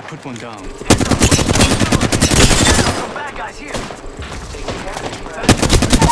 Put one down. Some bad guys here. Taking care.